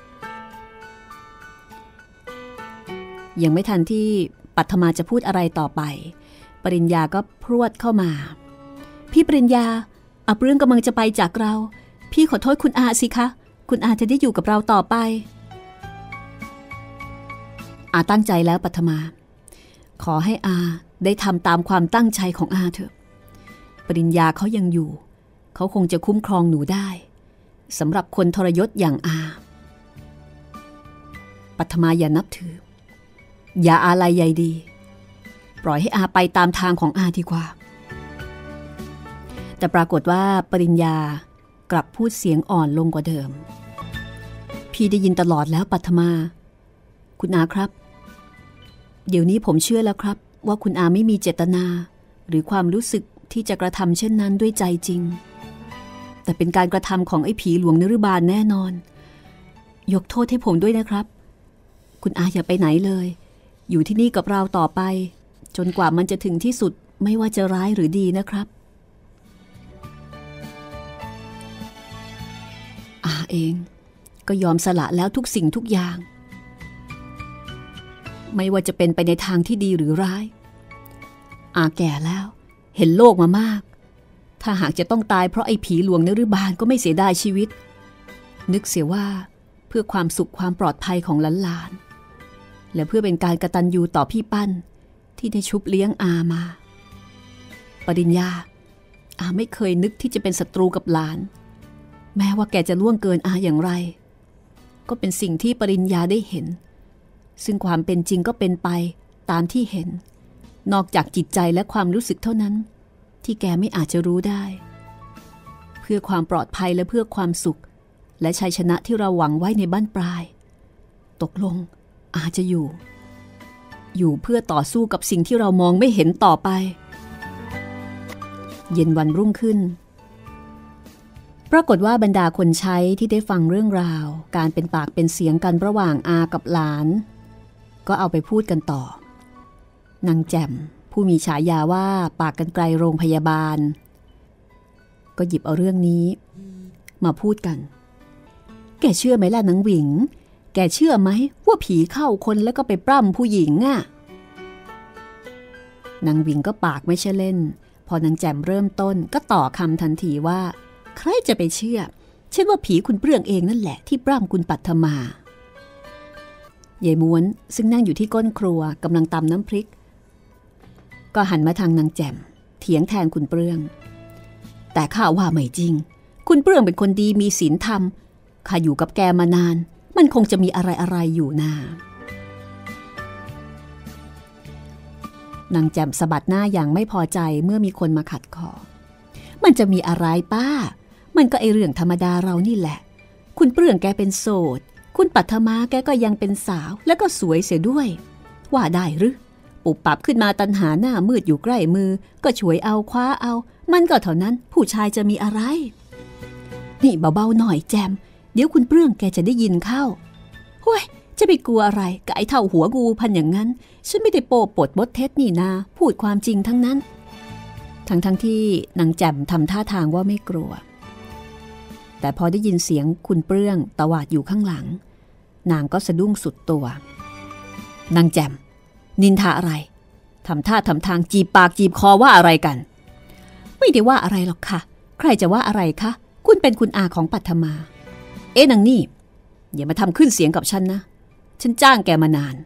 ยังไม่ทันที่ปัทมาจะพูดอะไรต่อไปปริญญาก็พรวดเข้ามาพี่ปริญญาอาเปลื้องกำลังจะไปจากเราพี่ขอโทษคุณอาสิคะคุณอาจะได้อยู่กับเราต่อไปอาตั้งใจแล้วปัทมาขอให้อาได้ทำตามความตั้งใจของอาเถอะปริญญาเขายังอยู่เขาคงจะคุ้มครองหนูได้สำหรับคนทรยศอย่างอาปัทมาอย่านับถืออย่าอาลัยใยดีปล่อยให้อาไปตามทางของอาดีกว่าแต่ปรากฏว่าปริญญากลับพูดเสียงอ่อนลงกว่าเดิมพี่ได้ยินตลอดแล้วปัทมาคุณอาครับเดี๋ยวนี้ผมเชื่อแล้วครับว่าคุณอาไม่มีเจตนาหรือความรู้สึกที่จะกระทำเช่นนั้นด้วยใจจริงแต่เป็นการกระทำของไอ้ผีหลวงนฤบาลแน่นอนยกโทษให้ผมด้วยนะครับคุณอาอย่าไปไหนเลยอยู่ที่นี่กับเราต่อไปจนกว่ามันจะถึงที่สุดไม่ว่าจะร้ายหรือดีนะครับอาเองก็ยอมสละแล้วทุกสิ่งทุกอย่างไม่ว่าจะเป็นไปในทางที่ดีหรือร้ายอาแก่แล้วเห็นโลกมามากถ้าหากจะต้องตายเพราะไอ้ผีหลวงนฤบาลก็ไม่เสียดายชีวิตนึกเสียว่าเพื่อความสุขความปลอดภัยของหลานๆและเพื่อเป็นการกตัญญูต่อพี่ปั้นที่ได้ชุบเลี้ยงอามาปริญญาอาไม่เคยนึกที่จะเป็นศัตรูกับหลานแม้ว่าแกจะล่วงเกินอาอย่างไรก็เป็นสิ่งที่ปริญญาได้เห็นซึ่งความเป็นจริงก็เป็นไปตามที่เห็นนอกจากจิตใจและความรู้สึกเท่านั้นที่แกไม่อาจจะรู้ได้เพื่อความปลอดภัยและเพื่อความสุขและชัยชนะที่เราหวังไว้ในบั้นปลายตกลงอาจจะอยู่เพื่อต่อสู้กับสิ่งที่เรามองไม่เห็นต่อไปเย็นวันรุ่งขึ้นปรากฏว่าบรรดาคนใช้ที่ได้ฟังเรื่องราวการเป็นปากเป็นเสียงกันระหว่างอากับหลานก็เอาไปพูดกันต่อนางแจ่มผู้มีฉายาว่าปากกรรไกรโรงพยาบาลก็หยิบเอาเรื่องนี้มาพูดกันแกเชื่อไหมล่ะนางหวิงแกเชื่อไหมว่าผีเข้าคนแล้วก็ไปปล้ำผู้หญิงอ่ะนางหวิงก็ปากไม่ใช่เล่นพอนางแจ่มเริ่มต้นก็ต่อคำทันทีว่าใครจะไปเชื่อเช่นว่าผีคุณเปลืองเองนั่นแหละที่ปล้ำคุณปัทมายายม้วนซึ่งนั่งอยู่ที่ก้นครัวกำลังตำน้ำพริกก็หันมาทางนางแจ่มเถียงแทนคุณเปลืองแต่ข้าว่าไม่จริงคุณเปลืองเป็นคนดีมีศีลธรรมข้าอยู่กับแกมานานมันคงจะมีอะไรอยู่นานางแจ่มสะบัดหน้าอย่างไม่พอใจเมื่อมีคนมาขัดคอมันจะมีอะไรป้ามันก็ไอเรื่องธรรมดาเรานี่แหละคุณเปลืองแกเป็นโสดคุณปัทมาแกก็ยังเป็นสาวแล้วก็สวยเสียด้วยว่าได้หรือปุบปับขึ้นมาตัณหาหน้ามืดอยู่ใกล้มือก็ฉวยเอาคว้าเอามันก็เท่านั้นผู้ชายจะมีอะไรนี่เบาๆหน่อยแจมเดี๋ยวคุณเปลืองแกจะได้ยินเข้าห้วยจะไปกลัวอะไรกับไอ้เท่าหัวงูพันอย่างนั้นฉันไม่ได้โป๊ปดบดเท็จนี่นาพูดความจริงทั้งนั้นทั้งที่นางแจ่มทำท่าทางว่าไม่กลัวแต่พอได้ยินเสียงคุณเปลืองตวาดอยู่ข้างหลังนางก็สะดุ้งสุดตัวนางแจ่มนินทาอะไรทำท่าทำทางจีบปากจีบคอว่าอะไรกันไม่ได้ว่าอะไรหรอกค่ะใครจะว่าอะไรคะคุณเป็นคุณอาของปัทมานางนี่อย่ามาทำขึ้นเสียงกับฉันนะฉันจ้างแกมานาน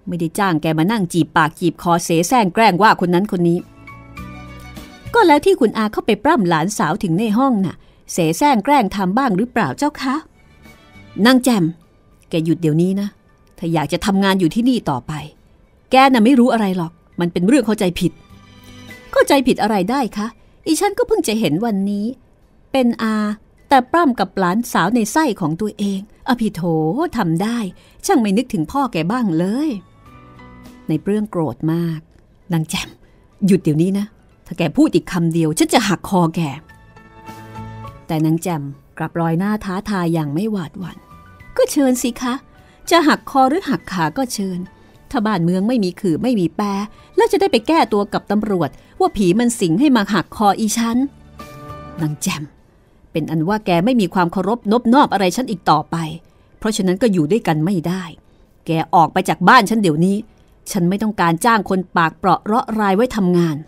ไม่ได้จ้างแกมานั่งจีบปากจีบคอเสแสร้งแกล้งว่าคนนั้นคนนี้ก็แล้วที่คุณอาเข้าไปปล้ำหลานสาวถึงในห้องน่ะเสแสร้งแกล้งทำบ้างหรือเปล่าเจ้าคะนางแจ่มแกหยุดเดี๋ยวนี้นะถ้าอยากจะทำงานอยู่ที่นี่ต่อไปแกน่ะไม่รู้อะไรหรอกมันเป็นเรื่องเข้าใจผิดเข้าใจผิดอะไรได้คะอีฉันก็เพิ่งจะเห็นวันนี้เป็นอาแต่ปล้ำกับหลานสาวในไส้ของตัวเองอภิโธทำได้ช่างไม่นึกถึงพ่อแกบ้างเลยในเปลื้องโกรธมากนางแจ่มหยุดเดี๋ยวนี้นะถ้าแกพูดอีกคำเดียวฉันจะหักคอแกแต่นางแจ่มกลับลอยหน้าท้าทายอย่างไม่หวาดหวั่นก็เชิญสิคะจะหักคอหรือหักขาก็เชิญถ้าบ้านเมืองไม่มีขื่อไม่มีแปรแล้วจะได้ไปแก้ตัวกับตำรวจว่าผีมันสิงให้มาหักคออีฉันนางแจ่มเป็นอันว่าแกไม่มีความเคารพนบนอบอะไรฉันอีกต่อไปเพราะฉะนั้นก็อยู่ด้วยกันไม่ได้แกออกไปจากบ้านฉันเดี๋ยวนี้ฉันไม่ต้องการจ้างคนปากเปราะเราะรายไว้ทำงาน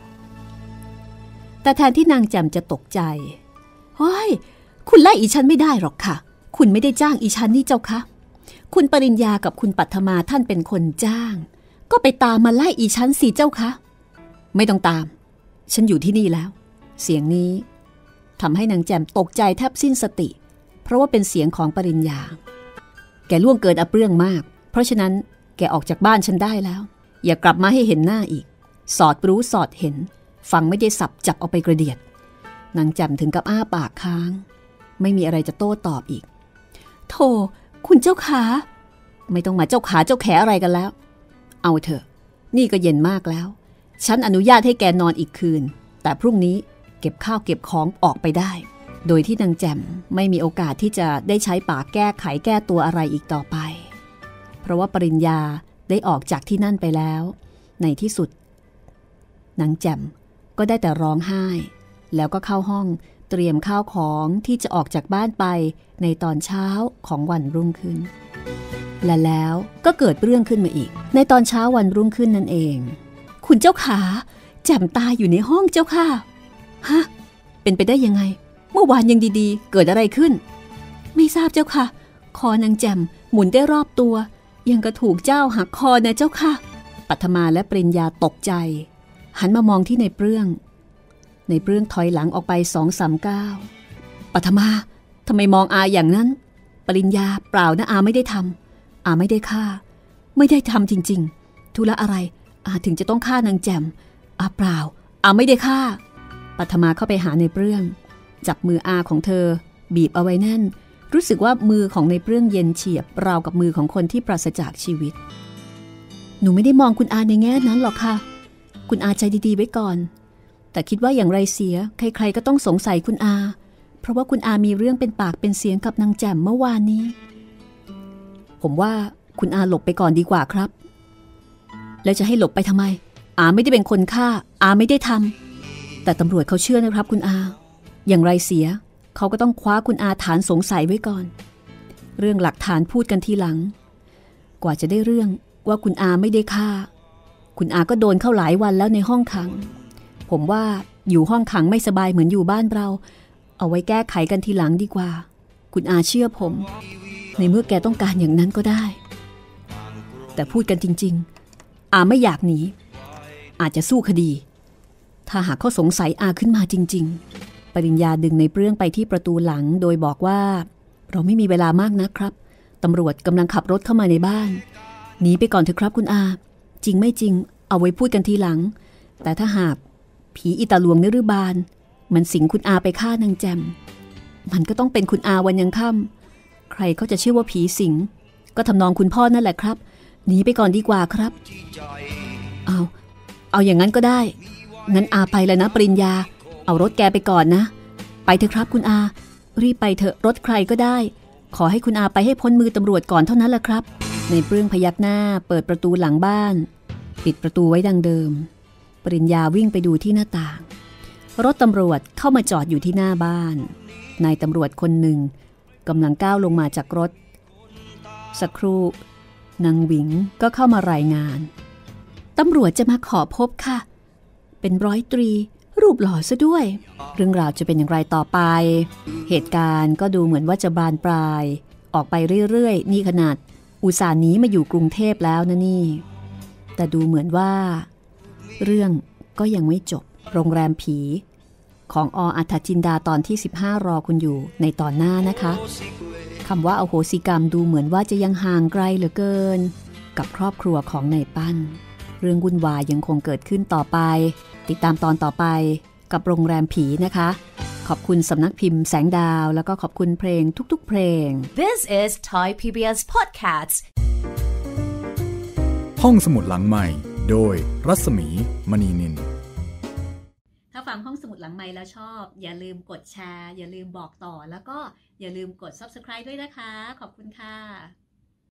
แต่แทนที่นางแจ่มจะตกใจเฮ้ยคุณไล่อีฉันไม่ได้หรอกค่ะคุณไม่ได้จ้างอีฉันนี่เจ้าคะคุณปริญญากับคุณปัทมาท่านเป็นคนจ้างก็ไปตามมาไล่อีฉันสิเจ้าคะไม่ต้องตามฉันอยู่ที่นี่แล้วเสียงนี้ทำให้นางแจ่มตกใจแทบสิ้นสติเพราะว่าเป็นเสียงของปริญญาแกล่วงเกินอับเรื่องมากเพราะฉะนั้นแกออกจากบ้านฉันได้แล้วอย่ากลับมาให้เห็นหน้าอีกสอดรู้สอดเห็นฟังไม่ได้สับจับเอาไปกระเดียดนางแจ่มถึงกับอ้าปากค้างไม่มีอะไรจะโต้ตอบอีกโธ่คุณเจ้าขาไม่ต้องมาเจ้าขาเจ้าแขอะไรกันแล้วเอาเถอะนี่ก็เย็นมากแล้วฉันอนุญาตให้แกนอนอีกคืนแต่พรุ่งนี้เก็บข้าวเก็บของออกไปได้โดยที่นางแจ่มไม่มีโอกาสที่จะได้ใช้ปากแก้ไขแก้ตัวอะไรอีกต่อไปเพราะว่าปริญญาได้ออกจากที่นั่นไปแล้วในที่สุดนางแจ่มก็ได้แต่ร้องไห้แล้วก็เข้าห้องเตรียมข้าวของที่จะออกจากบ้านไปในตอนเช้าของวันรุ่งขึ้นและแล้วก็เกิดเรื่องขึ้นมาอีกในตอนเช้าวันรุ่งขึ้นนั่นเองคุณเจ้าขาแจ่มตายอยู่ในห้องเจ้าค่ะฮะเป็นไปได้ยังไงเมื่อวานยังดีๆเกิดอะไรขึ้นไม่ทราบเจ้าค่ะคอนางแจ่มหมุนได้รอบตัวยังกระถูกเจ้าหักคอนะเจ้าค่ะปัทมาและปริญญาตกใจหันมามองที่ในเปลื้องถอยหลังออกไป 2-3 ก้าวปัทมาทำไมมองอาอย่างนั้นปริญญาเปล่านะอาไม่ได้ทำอาไม่ได้ฆ่าไม่ได้ทำจริงๆธุระอะไรอาถึงจะต้องฆ่านางแจ่มอาเปล่าอาไม่ได้ฆ่าปัทมาเข้าไปหาในเปลื้องจับมืออาของเธอบีบเอาไว้แน่นรู้สึกว่ามือของในเปลื้องเย็นเฉียบราวกับมือของคนที่ปราศจากชีวิตหนูไม่ได้มองคุณอาในแง่นั้นหรอกค่ะคุณอาใจดีๆไว้ก่อนแต่คิดว่าอย่างไรเสียใครๆก็ต้องสงสัยคุณอาเพราะว่าคุณอามีเรื่องเป็นปากเป็นเสียงกับนางแจ่มเมื่อวานนี้ผมว่าคุณอาหลบไปก่อนดีกว่าครับแล้วจะให้หลบไปทำไมอาไม่ได้เป็นคนฆ่าอาไม่ได้ทำแต่ตำรวจเขาเชื่อนะครับคุณอาอย่างไรเสียเขาก็ต้องคว้าคุณอาฐานสงสัยไว้ก่อนเรื่องหลักฐานพูดกันทีหลังกว่าจะได้เรื่องว่าคุณอาไม่ได้ฆ่าคุณอาก็โดนเข้าหลายวันแล้วในห้องขังผมว่าอยู่ห้องขังไม่สบายเหมือนอยู่บ้านเราเอาไว้แก้ไขกันทีหลังดีกว่าคุณอาเชื่อผมในเมื่อแกต้องการอย่างนั้นก็ได้แต่พูดกันจริงๆอาไม่อยากหนีอาจจะสู้คดีถ้าหากเขาสงสัยอาขึ้นมาจริงๆปริญญาดึงในเปลื้องไปที่ประตูหลังโดยบอกว่าเราไม่มีเวลามากนะครับตำรวจกำลังขับรถเข้ามาในบ้านหนีไปก่อนเถอะครับคุณอาจริงไม่จริงเอาไว้พูดกันทีหลังแต่ถ้าหากผีอิตาลวงนฤบาลมันสิงคุณอาไปฆ่านางแจ่มมันก็ต้องเป็นคุณอาวันยังค่ำใครเขาจะเชื่อว่าผีสิงก็ทำนองคุณพ่อนั่นแหละครับหนีไปก่อนดีกว่าครับเอาอย่างนั้นก็ได้งั้นอาไปแล้วนะปริญญาเอารถแกไปก่อนนะไปเถอะครับคุณอารีบไปเถอะรถใครก็ได้ขอให้คุณอาไปให้พ้นมือตำรวจก่อนเท่านั้นแหละครับในเปลื้องพยักหน้าเปิดประตูหลังบ้านปิดประตูไว้ดังเดิมปริญญาวิ่งไปดูที่หน้าต่างรถตำรวจเข้ามาจอดอยู่ที่หน้าบ้านนายตำรวจคนหนึ่งกำลังก้าวลงมาจากรถสักครู่นางหวิงก็เข้ามารายงานตำรวจจะมาขอพบค่ะเป็นร้อยตรีรูปหล่อซะด้วยเรื่องราวจะเป็นอย่างไรต่อไปเหตุการณ์ก็ดูเหมือนว่าจะบานปลายออกไปเรื่อยๆนี่ขนาดอุตส่าห์หนีมาอยู่กรุงเทพแล้วนะนี่แต่ดูเหมือนว่าเรื่องก็ยังไม่จบโรงแรมผีของอัฏฐจินดาตอนที่15รอคุณอยู่ในตอนหน้านะคะคำว่าอโหสิกรรมดูเหมือนว่าจะยังห่างไกลเหลือเกินกับครอบครัวของนายปั้นเรื่องวุ่นวายยังคงเกิดขึ้นต่อไปติดตามตอนต่อไปกับโรงแรมผีนะคะขอบคุณสำนักพิมพ์แสงดาวแล้วก็ขอบคุณเพลงทุกๆเพลง This is Thai PBS Podcast ห้องสมุดหลังใหม่โดยรัศมีมณีนินถ้าฟังห้องสมุดหลังไมค์แล้วชอบอย่าลืมกดแชร์อย่าลืมบอกต่อแล้วก็อย่าลืมกด Subscribe ด้วยนะคะขอบคุณค่ะ